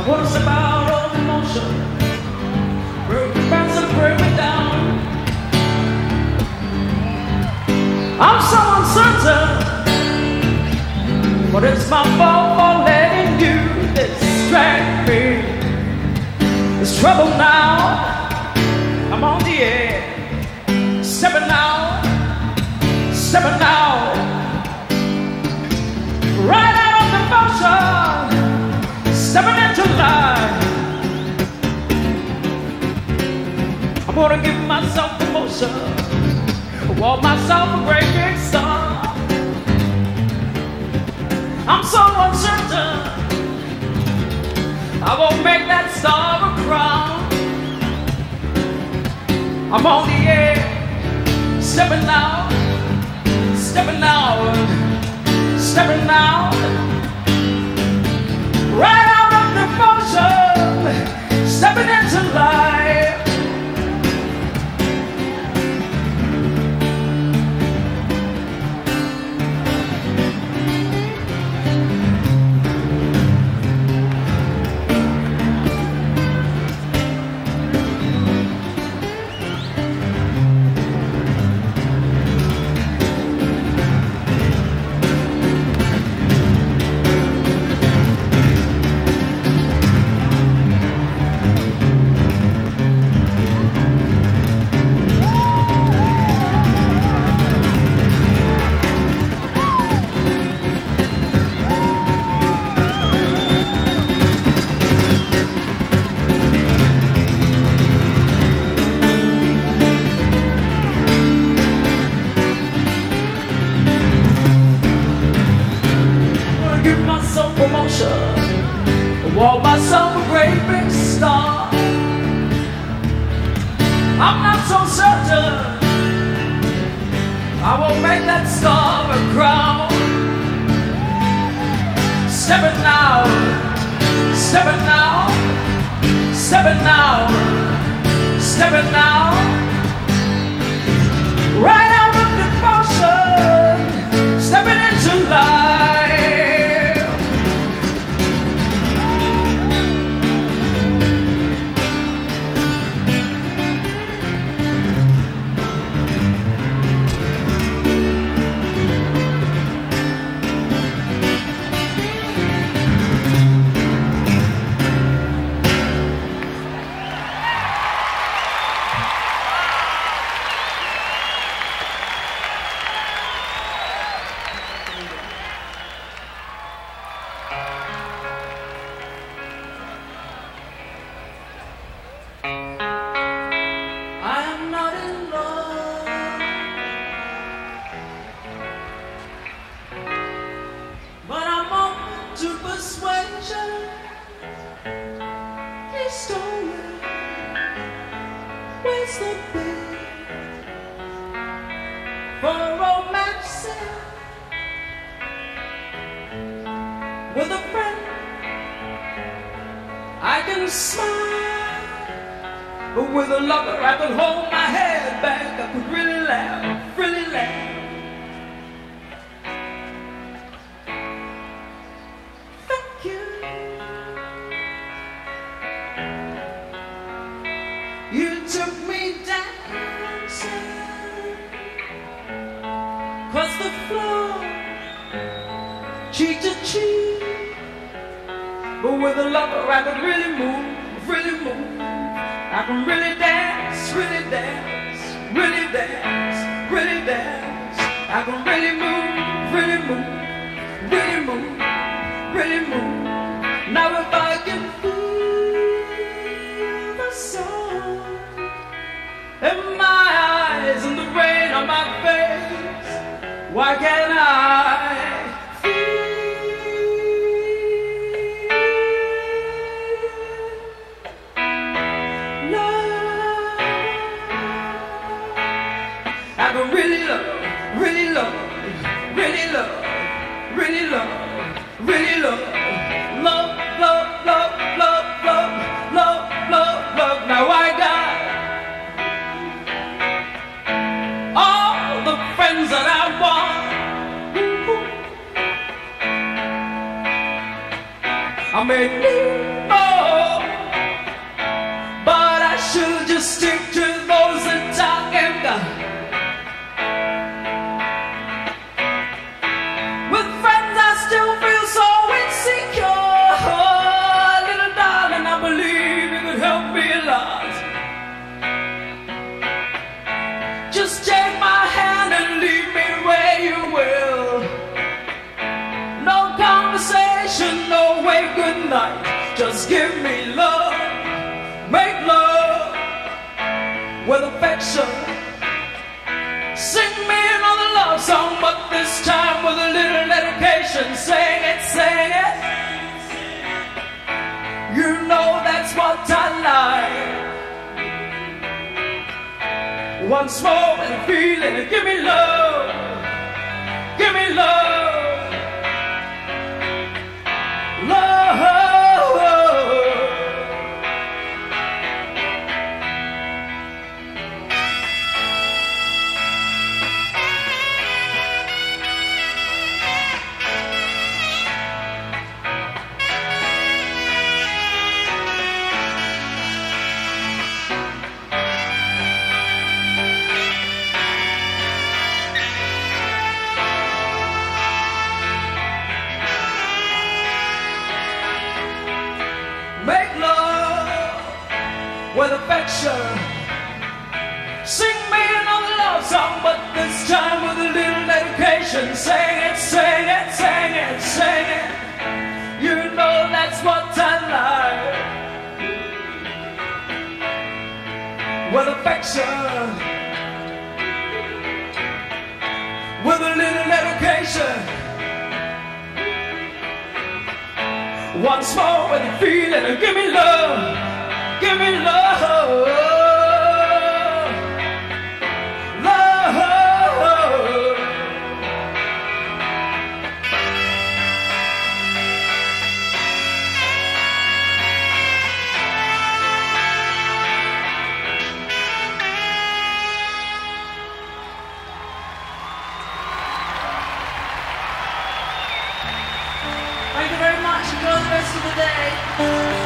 What is about all the emotion? Break me and break me down. I'm so uncertain, but it's my fault for letting you distract me. There's trouble now. I'm on the air. Stepping out, stepping out. Right out of devotion, stepping into life. I'm gonna give myself promotion, walk myself a great big star. I'm so uncertain, I won't make that star a crown. I'm on the air, stepping out, stepping out, stepping out. Right out of devotion, stepping into life. Give myself promotion, walk myself a great big star. I'm not so certain I won't make that star a crown. Stepping out, stepping out, stepping out, stepping out. Right out of devotion, stepping into life. Where's the bed for romance with a friend? I can smile, but with a lover I could hold my head back. I could really laugh, really laugh. Thank you. You took me dancing across the floor, cheek to cheek. But with a lover I could really move, really move. I can really dance, really dance, really dance, really dance. I can really move, really move, really move, really move. Now if I can feel the sun in my eyes and the rain on my face, why can't I feel love? I can really love, really love, really love, really love, really love, love, love, love, love, love, love, love, love. Now I got all the friends that I want. I may need more Just give me love, make love with affection. Sing me another love song, but this time with a little dedication. Sing it, sing it. You know that's what I like. Once more with a feeling, give me love, give me love, love. Make love with affection. Sing me another love song, but this time with a little dedication. Sing it, sing it, sing it, sing it. You know that's what I like. With affection, with a little dedication. Once more with a feeling, give me love, give me love, love. Thank you very much. Enjoy the rest of the day.